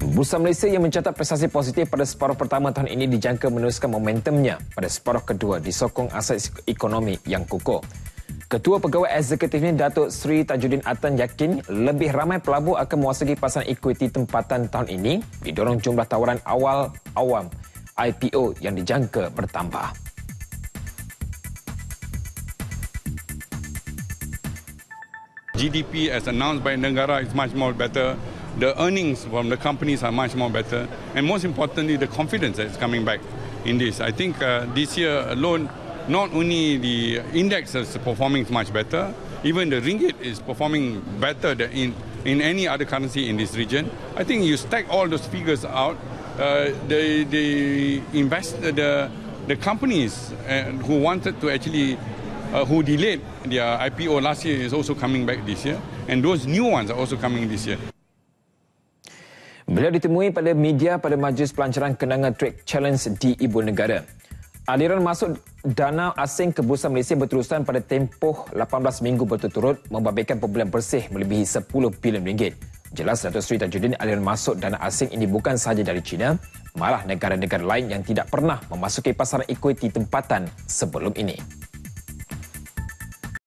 Bursa Malaysia yang mencatat prestasi positif pada separuh pertama tahun ini dijangka meneruskan momentumnya pada separuh kedua disokong asas ekonomi yang kukuh. Ketua Pegawai Eksekutifnya Datuk Seri Tajuddin Atan yakin lebih ramai pelabur akan memasuki pasaran ekuiti tempatan tahun ini didorong jumlah tawaran awam IPO yang dijangka bertambah. GDP as announced by Negara is much more better. The earnings from the companies are much more better. And most importantly, the confidence that is coming back in this. I think this year alone, not only the index is performing much better, even the ringgit is performing better than in any other currency in this region. I think you stack all those figures out, the companies who wanted to actually who delayed their IPO last year is also coming back this year, and those new ones are also coming this year. Beliau ditemui pada media pada Majlis Pelancaran Kenangan Trade Challenge di Ibu Negara. Aliran masuk dana asing ke Bursa Malaysia berterusan pada tempoh 18 minggu berturut-turut membabitkan pembelian bersih melebihi 10 bilion ringgit. Jelas Datuk Seri Tajuddin, aliran masuk dana asing ini bukan sahaja dari China, malah negara-negara lain yang tidak pernah memasuki pasaran ekuiti tempatan sebelum ini.